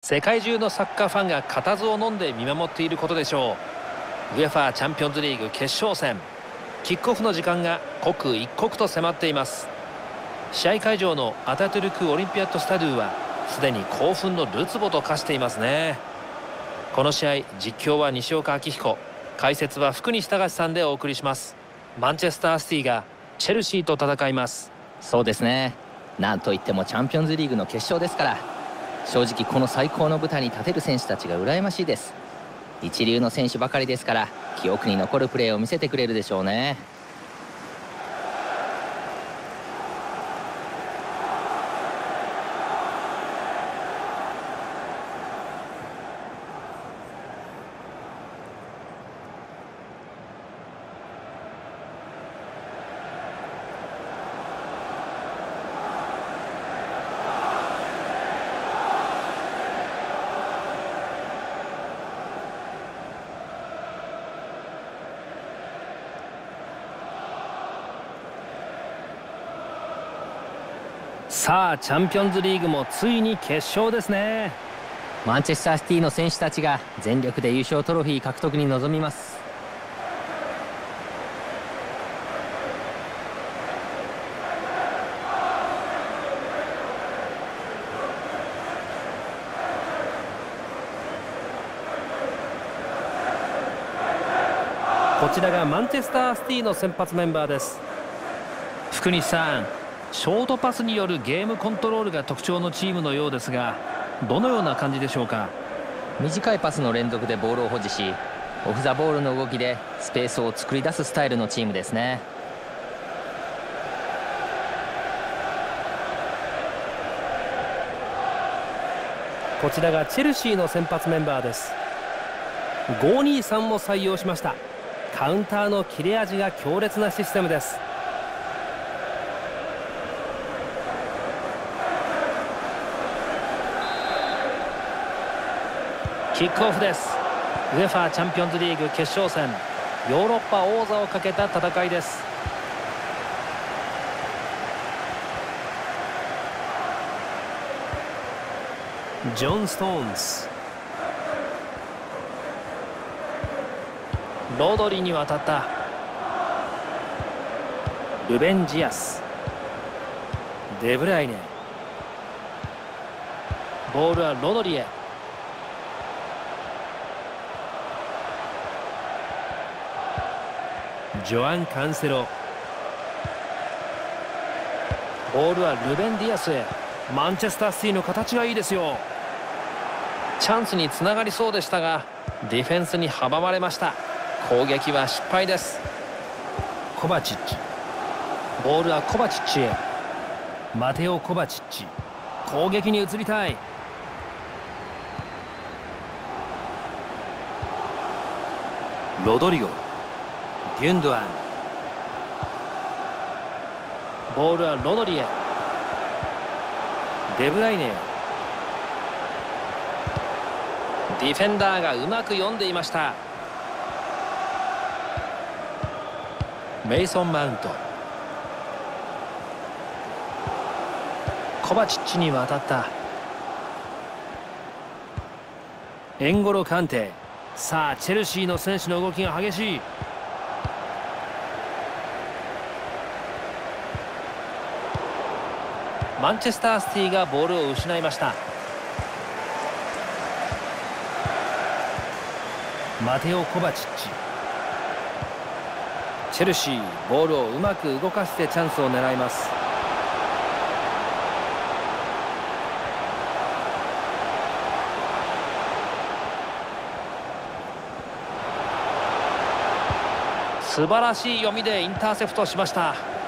世界中のサッカーファンが固唾を飲んで見守っていることでしょう。UEFAチャンピオンズリーグ決勝戦、キックオフの時間が刻一刻と迫っています。試合会場のアタトゥルクオリンピアットスタドゥはすでに興奮のるつぼと化していますね。この試合、実況は西岡明彦、解説は福西隆さんでお送りします。マンチェスターシティがチェルシーと戦います。 そうですね。なんといってもチャンピオンズリーグの決勝ですから、正直この最高の舞台に立てる選手たちが羨ましいです。一流の選手ばかりですから、記憶に残るプレーを見せてくれるでしょうね。 さあチャンピオンズリーグもついに決勝ですね。 マンチェスターシティの選手たちが全力で優勝トロフィー獲得に臨みます。 こちらがマンチェスターシティの先発メンバーです。福西さん、ショートパスによるゲームコントロールが特徴のチームのようですが、どのような感じでしょうか。 短いパスの連続でボールを保持し、オフ・ザ・ボールの動きでスペースを作り出すスタイルのチームですね。 こちらがチェルシーの先発メンバーです。523を採用しました。カウンターの切れ味が強烈なシステムです。キックオフです。UEFAチャンピオンズリーグ決勝戦、ヨーロッパ王座をかけた戦いです。ジョン・ストーンズ、ロドリに渡った。ルベン・ジアス、デブライネ、ボールはロドリへ。ジョアン・カンセロ、ボールはルベン・ディアスへ。マンチェスターシティの形がいいですよ。チャンスにつながりそうでしたが、ディフェンスに阻まれました。攻撃は失敗です。コバチッチ、ボールはコバチッチへ。マテオ・コバチッチ、攻撃に移りたい。ロドリゴ、ギュンドアン、ボールはロドリへ。デブライネ、ディフェンダーがうまく読んでいました。メイソン・マウント、コバチッチに渡った。エンゴロ・カンテ。さあチェルシーの選手の動きが激しい。マンチェスターシティがボールを失いました。マテオ・コバチッチ、チェルシーボールをうまく動かしてチャンスを狙います。素晴らしい読みでインターセプトしました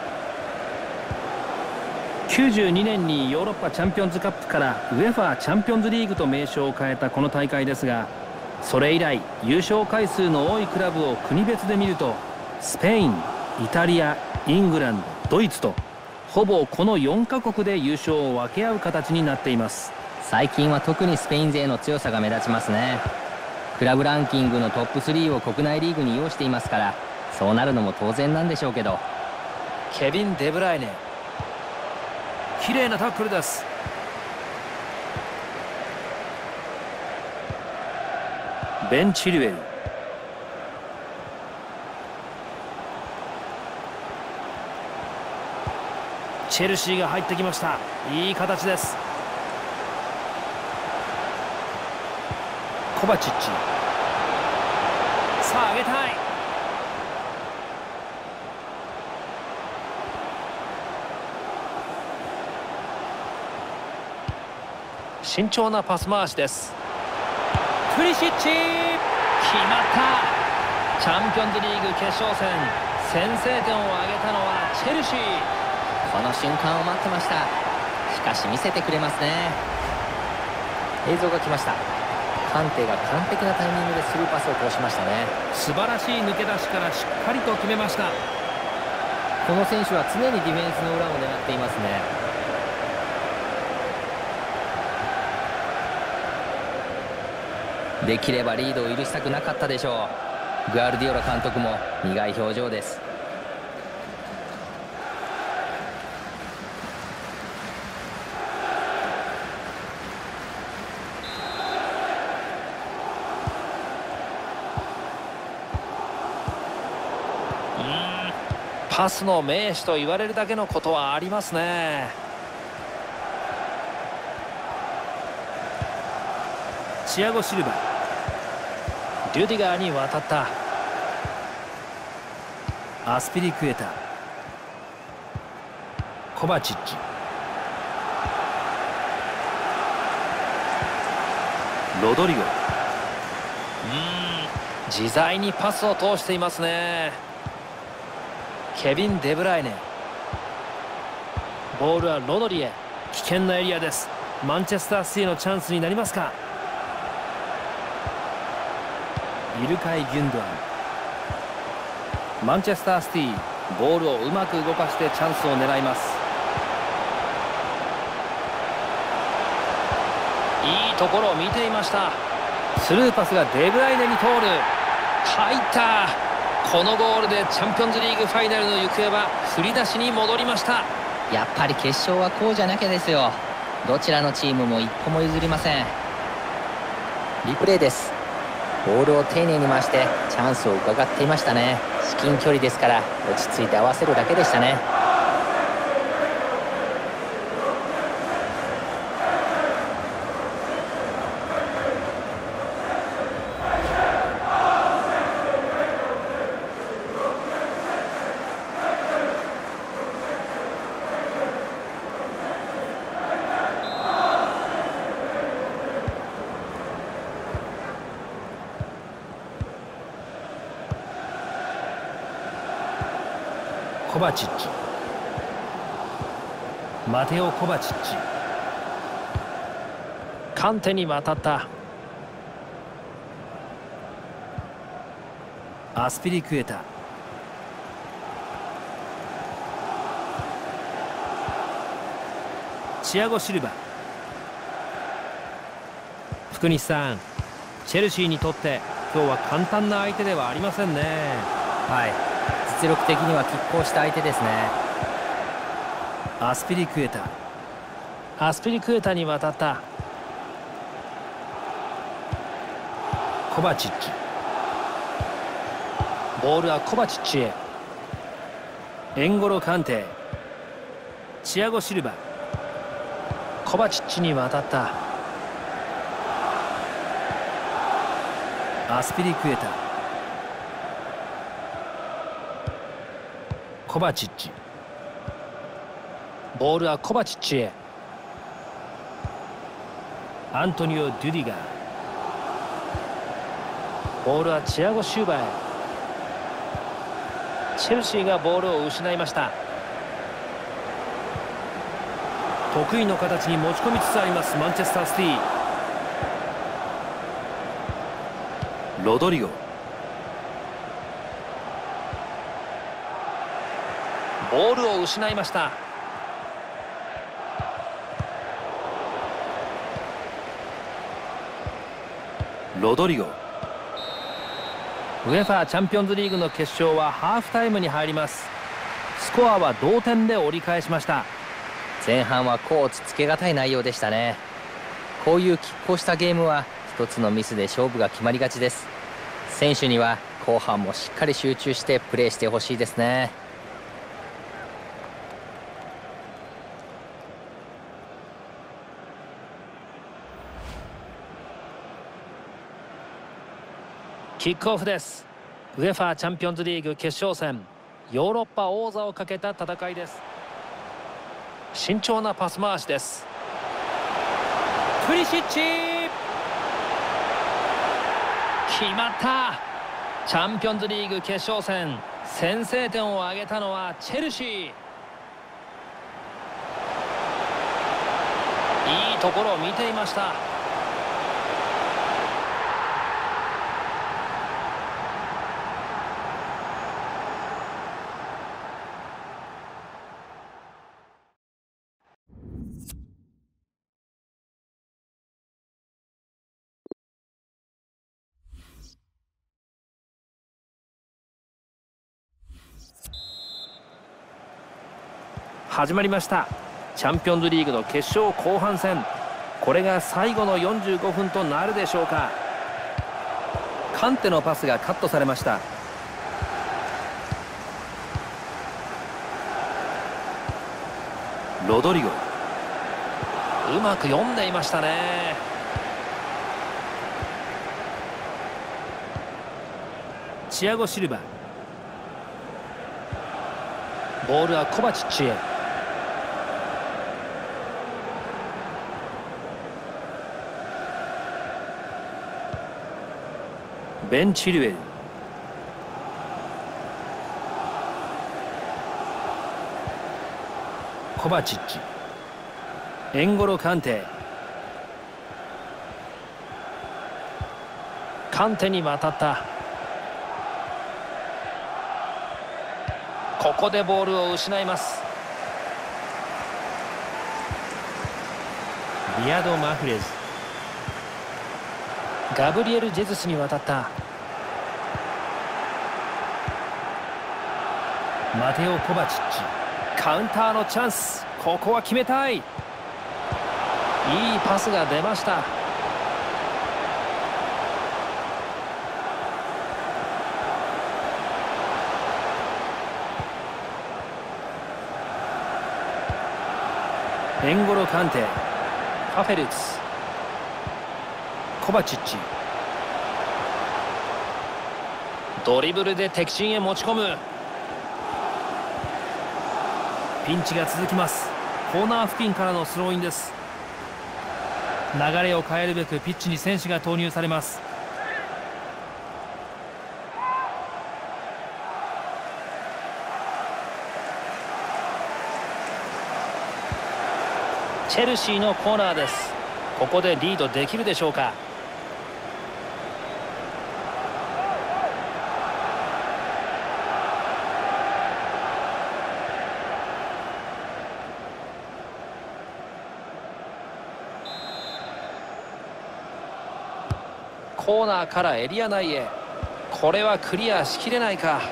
。92年にヨーロッパチャンピオンズカップからUEFAチャンピオンズリーグと名称を変えたこの大会ですが、それ以来優勝回数の多いクラブを国別で見ると、スペイン、イタリア、イングランド、ドイツとほぼこの4カ国で優勝を分け合う形になっています。 最近は特にスペイン勢の強さが目立ちますね。クラブランキングのトップ3を国内リーグに擁していますから、そうなるのも当然なんでしょうけど。 ケビン・デブライネ、綺麗なタックルです。 ベン・チルエル。チェルシーが入ってきました。いい形です。コバチッチ。さあ上げたい。慎重なパス回しです。プリシッチ、決まった。チャンピオンズリーグ決勝戦、先制点を挙げたのはチェルシー。 この瞬間を待ってました。しかし見せてくれますね。映像が来ました。カンテが完璧なタイミングでスルーパスを通しましたね。 素晴らしい抜け出しからしっかりと決めました。 この選手は常にディフェンスの裏を狙っていますね。できればリードを許したくなかったでしょう。グアルディオラ監督も苦い表情です。 パスの名手と言われるだけのことはありますね。チアゴ・シルバ、リュディガーに渡った。アスピリクエタ、コバチッチ、ロドリゴ。自在にパスを通していますね。ケビン・デブライネ。ボールはロドリへ。危険なエリアです。マンチェスターシティのチャンスになりますか。イルカイ・ギュンドアン。マンチェスターシティ、ボールをうまく動かしてチャンスを狙います。いいところを見ていました。スルーパスがデブライネに通る。入った。このゴールでチャンピオンズリーグファイナルの行方は振り出しに戻りました。 やっぱり決勝はこうじゃなきゃですよ。どちらのチームも一歩も譲りません。リプレイです。ボールを丁寧に回してチャンスを伺っていましたね。至近距離ですから落ち着いて合わせるだけでしたね。 コバチッチ、マテオ・コバチッチ。カンテに渡った。アスピリクエタ、チアゴ・シルバ。福西さん、チェルシーにとって今日は簡単な相手ではありませんね。 はい、実力的には拮抗した相手ですね。 アスピリクエタ、アスピリクエタに渡った。コバチッチ、ボールはコバチッチへ。エンゴロ・カンテ、チアゴ・シルバ、コバチッチに渡った。アスピリクエタ、コバチッチ、ボールはコバチッチへ。アントニオ・デュディガー、ボールはチアゴ・シューバーへ。チェルシーがボールを失いました。得意の形に持ち込みつつありますマンチェスターシティ。ロドリゴ、ボールを失いました。ロドリゴ。ウェファーチャンピオンズリーグの決勝はハーフタイムに入ります。スコアは同点で折り返しました。 前半はコーツつけがたい内容でしたね。こういう拮抗したゲームは一一つのミスで勝負が決まりがちです。選手には後半もしっかり集中してプレーしてほしいですね。 キックオフです。ウェファーチャンピオンズリーグ決勝戦、ヨーロッパ王座をかけた戦いです。慎重なパス回しです。プリシッチ、決まった。チャンピオンズリーグ決勝戦、先制点を挙げたのはチェルシー。いいところを見ていました。始まりました。チャンピオンズリーグの決勝後半戦、これが最後の45分となるでしょうか。カンテのパスがカットされました。ロドリゴ、うまく読んでいましたね。チアゴ・シルバ、ボールはコバチッチへ。ベン・チルエル、コバチッチ、エンゴロ・カンテ、カンテに渡った。ここでボールを失います。リアド・マフレズ、ガブリエル・ジェズスに渡った。マテオ・コバチッチ、カウンターのチャンス、ここは決めたい。いいパスが出ました。エンゴロ・カンテ、ファフェルツ、コバチッチ、ドリブルで敵陣へ持ち込む。ピンチが続きます。コーナー付近からのスローインです。流れを変えるべくピッチに選手が投入されます。チェルシーのコーナーです。ここでリードできるでしょうか。コーナーからエリア内へ。これはクリアしきれないか。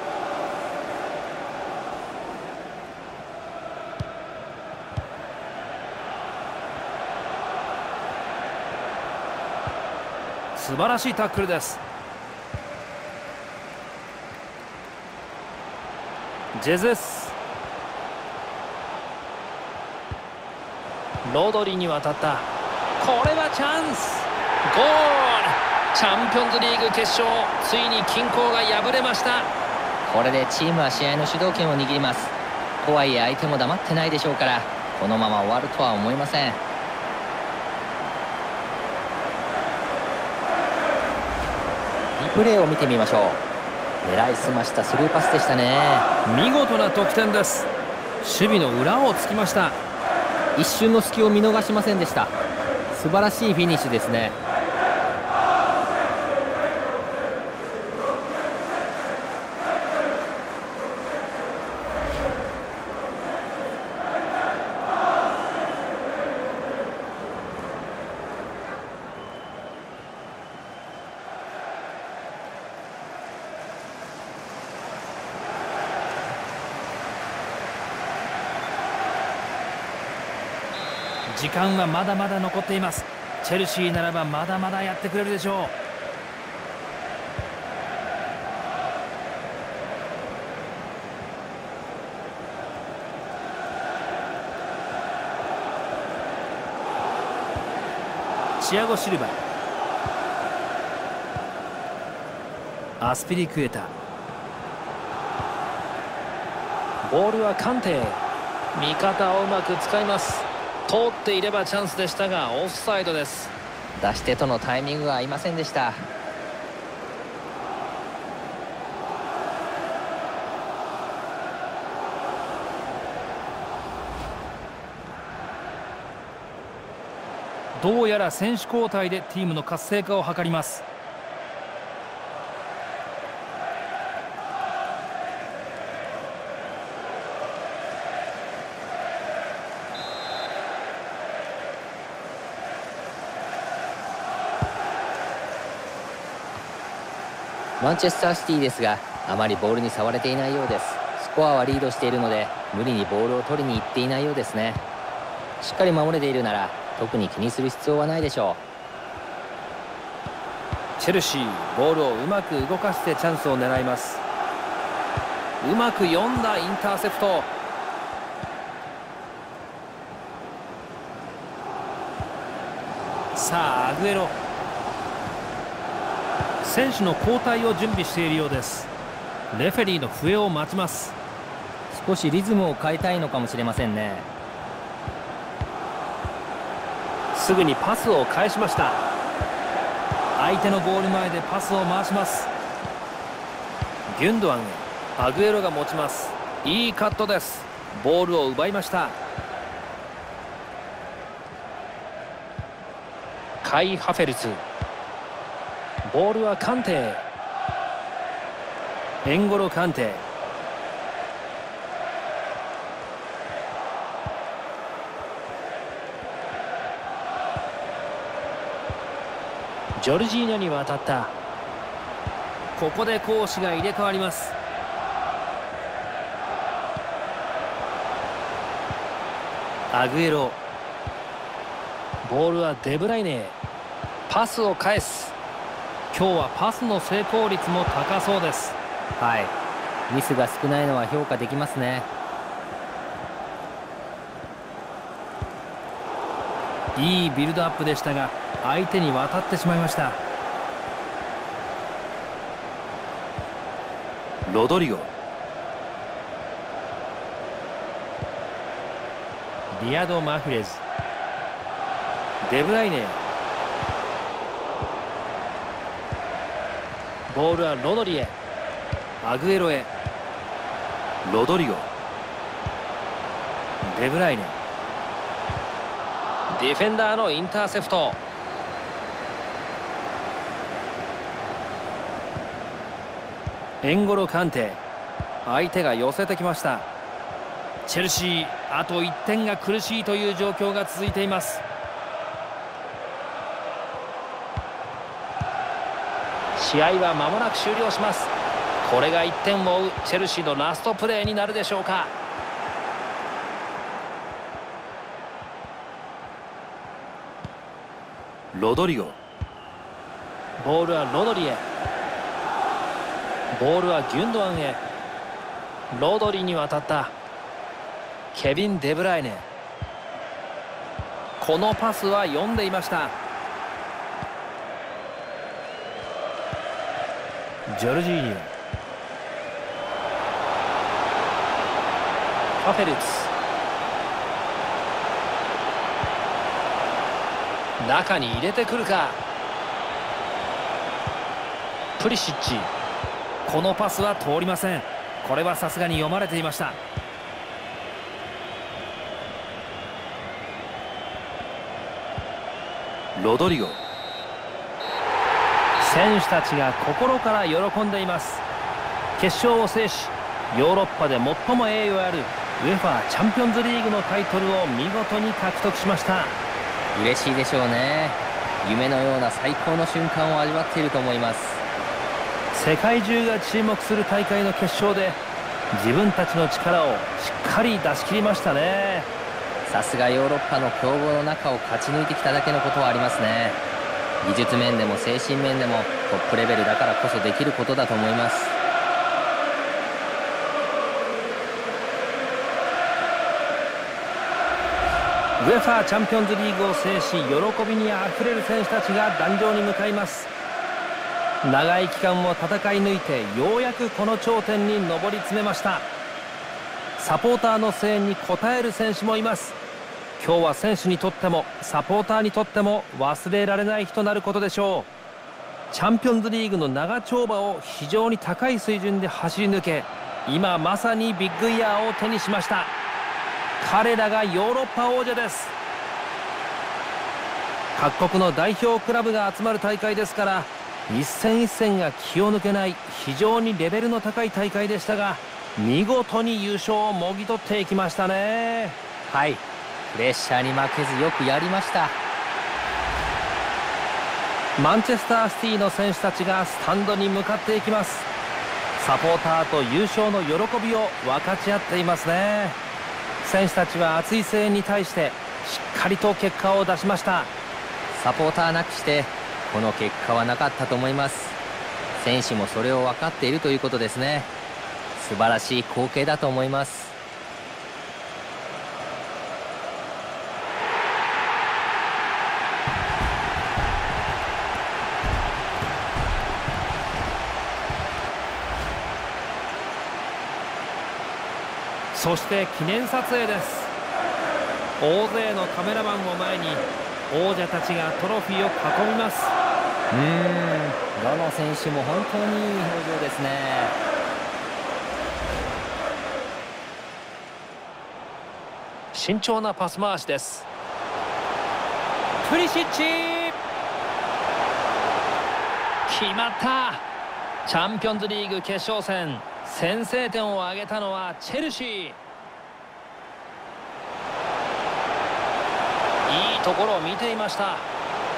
素晴らしいタックルです。ジェズス、ロドリに渡った。これはチャンス。ゴール。チャンピオンズリーグ決勝、ついに均衡が破れました。 これでチームは試合の主導権を握ります。とはいえ相手も黙ってないでしょうから、このまま終わるとは思いません。リプレーを見てみましょう。狙いすましたスルーパスでしたね。 見事な得点です。守備の裏をつきました。 一瞬の隙を見逃しませんでした。素晴らしいフィニッシュですね。 時間はまだまだ残っています。 チェルシーならばまだまだやってくれるでしょう。チアゴ・シルバ、アスピリクエタ、ボールはカンテ、味方をうまく使います。通っていればチャンスでしたがオフサイドです。 出し手とのタイミングが合いませんでした。 どうやら選手交代でチームの活性化を図ります。 マンチェスターシティですが、あまりボールに触れていないようです。スコアはリードしているので無理にボールを取りに行っていないようですね。しっかり守れているなら特に気にする必要はないでしょう。チェルシー、ボールをうまく動かしてチャンスを狙います。うまく読んだインターセプト。さあアグエロ、選手の交代を準備しているようです。レフェリーの笛を待ちます。 少しリズムを変えたいのかもしれませんね。 すぐにパスを返しました。相手のゴール前でパスを回します。ギュンドアンへ、アグエロが持ちます。いいカットです。ボールを奪いました。カイ・ハフェルツ、ボールはカンテへ、エンゴロ・カンテ、ジョルジーニョに渡った。ここで攻守が入れ替わります。アグエロ、ボールはデブライネへ、パスを返す。今日はパスの成功率も高そうです。 はい、ミスが少ないのは評価できますね。 いいビルドアップでしたが相手に渡ってしまいました。ロドリゴ、リアド・マフレズ、デブライネ、ボールはロドリへ、アグエロへ、ロドリゴ、デブライネ、ディフェンダーのインターセプト。エンゴロ・カンテ、相手が寄せてきました。チェルシー、あと1点が苦しいという状況が続いています。試合は間もなく終了します。これが1点を追うチェルシーのラストプレーになるでしょうか。ロドリゴ、ボールはロドリへ、ボールはギュンドアンへ、ロドリに渡った。ケビン・デブライネ、このパスは読んでいました。ジョルジーニョ、カフェルツ、中に入れてくるか。プリシッチ、このパスは通りません。これはさすがに読まれていました。ロドリゴ、選手たちが心から喜んでいます。決勝を制しヨーロッパで最も栄誉あるウェファチャンピオンズリーグのタイトルを見事に獲得しました。 嬉しいでしょうね。夢のような最高の瞬間を味わっていると思います。 世界中が注目する大会の決勝で自分たちの力をしっかり出し切りましたね。 さすがヨーロッパの強豪の中を勝ち抜いてきただけのことはありますね。技術面でも精神面でもトップレベルだからこそできることだと思います。 ウェファーチャンピオンズリーグを制し、喜びにあふれる選手たちが壇上に向かいます。長い期間を戦い抜いてようやくこの頂点に上り詰めました。サポーターの声援に応える選手もいます。今日は選手にとってもサポーターにとっても忘れられない日となることでしょう。チャンピオンズリーグの長丁場を非常に高い水準で走り抜け、今まさにビッグイヤーを手にしました。彼らがヨーロッパ王者です。各国の代表クラブが集まる大会ですから、一戦一戦が気を抜けない非常にレベルの高い大会でしたが、見事に優勝をもぎ取っていきましたね。 はい、プレッシャーに負けずよくやりました。 マンチェスターシティの選手たちがスタンドに向かっていきます。サポーターと優勝の喜びを分かち合っていますね。選手たちは熱い声援に対してしっかりと結果を出しました。 サポーターなくしてこの結果はなかったと思います。選手もそれを分かっているということですね。素晴らしい光景だと思います。 そして記念撮影です。大勢のカメラマンを前に王者たちがトロフィーを囲みます。 どの選手も本当にいい表情ですね。 慎重なパス回しです。プリシッチ、決まった。チャンピオンズリーグ決勝戦、先制点を挙げたのはチェルシー。いいところを見ていました。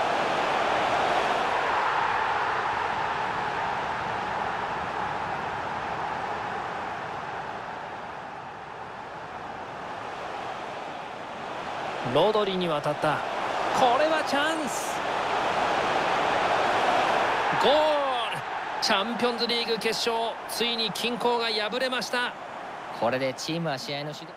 ロドリに渡った。これはチャンス。ゴール。チャンピオンズリーグ決勝、ついに均衡が破れました。 これでチームは試合の主導。